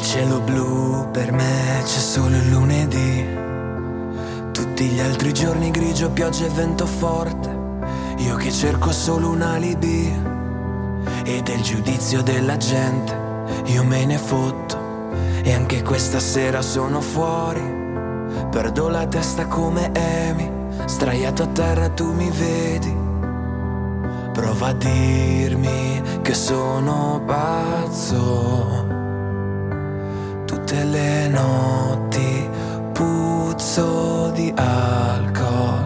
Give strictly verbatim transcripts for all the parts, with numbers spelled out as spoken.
cielo blu per me c'è solo il lunedì. Tutti gli altri giorni grigio, pioggia e vento forte. Io che cerco solo un alibi. E del giudizio della gente io me ne fotto. E anche questa sera sono fuori. Perdo la testa come Amy. Sdraiato a terra tu mi vedi. Prova a dirmi che sono pazzo. Tutte le notti puzzo di alcol.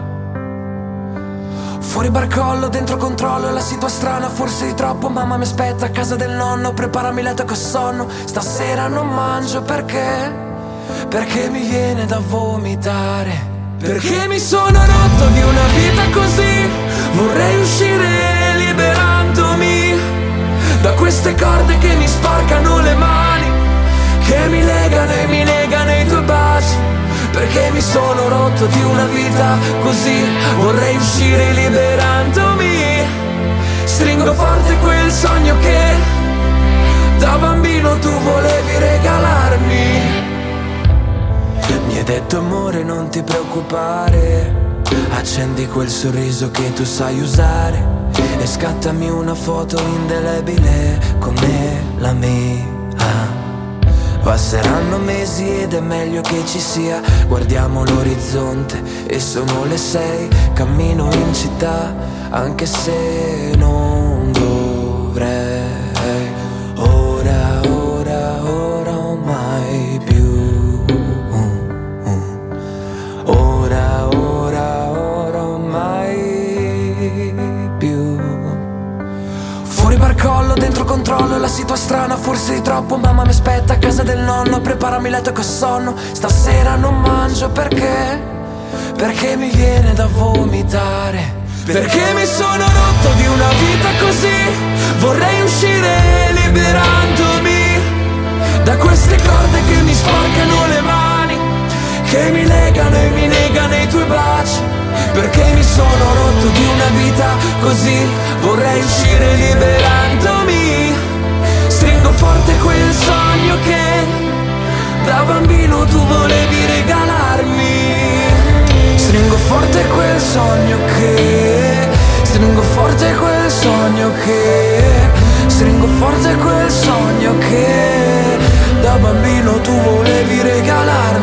Fuori barcollo, dentro controllo, la situazione strana, forse di troppo. Mamma mi aspetta a casa del nonno, preparami letto che ho sonno. Stasera non mangio perché? Perché mi viene da vomitare. Perché mi sono rotto di una vita così. Vorrei uscire liberandomi da queste corde che mi sporcano le mani, che mi legano e mi legano i tuoi baci. Perché mi sono rotto di una vita così. Vorrei uscire liberandomi. Stringo forte quel sogno che da bambino tu volevi regalarmi. Mi hai detto amore non ti preoccupare, accendi quel sorriso che tu sai usare e scattami una foto indelebile come la mia. Passeranno mesi ed è meglio che ci sia. Guardiamo l'orizzonte e sono le sei. Cammino in città anche se non dovrei. Ora, ora, ora mai più. Ora, ora, ora mai più. Fuori barcollo, dentro controllo, la situazione strana, forse di troppo. Mamma mi aspetta a casa del nonno, preparami letto che ho sonno. Stasera non mangio perché? Perché mi viene da vomitare. Perché mi sono rotto di una vita così. Vorrei uscire liberandomi da queste corde che mi sporcano le mani, che mi legano e mi negano i tuoi baci. Perché mi sono rotto di una vita così. Vorrei uscire liberandomi. Stringo forte quel sogno che da bambino tu volevi regalarmi. Stringo forte quel sogno che. Stringo forte quel sogno che. Stringo forte quel sogno che da bambino tu volevi regalarmi.